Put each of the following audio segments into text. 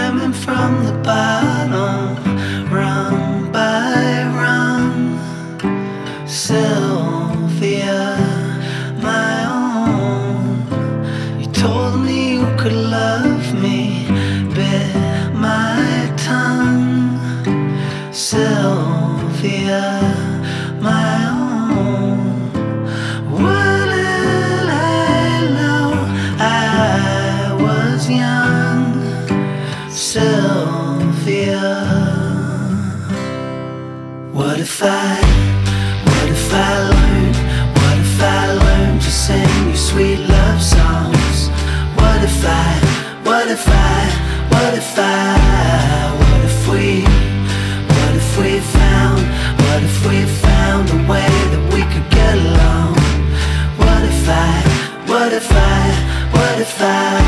climbing from the bottom, rung by rung. Sylvia, my own, you told me you could love me, bit my tongue. Sylvia, my own, what did I know? I was young. Sylvia, what if I learned to sing you sweet love songs? What if we found a way that we could get along? What if I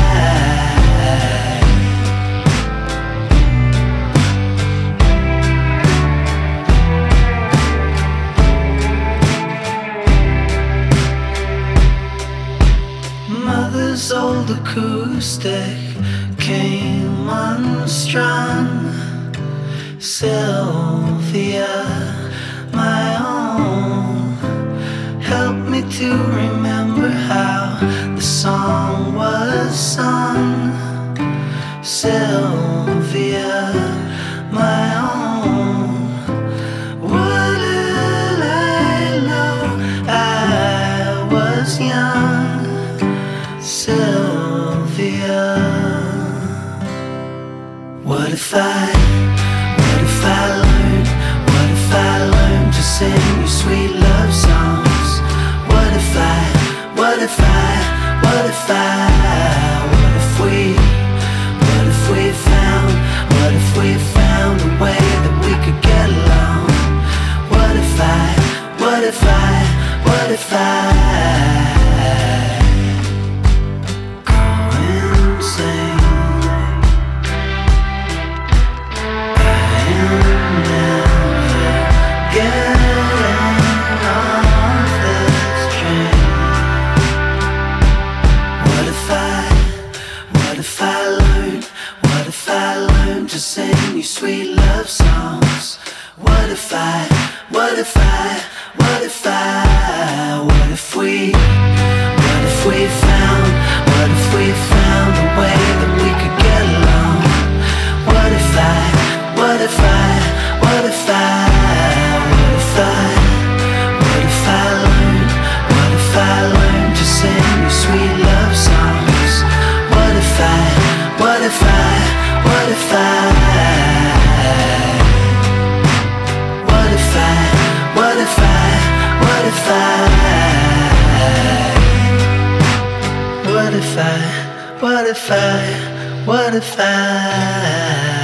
Mother's old acoustic came unstrung. Sylvia, my own, help me to remember how the song was sung. Sylvia, my own, what did I know? I was young. Sylvia, what if I learned to sing you sweet love songs? What if we found a way that we could get along? What if I go insane? I am never getting off this train. What if I learned to sing you sweet love songs? What if we found a way that we could get along? What if I learned to sing you sweet love songs? What if I what if I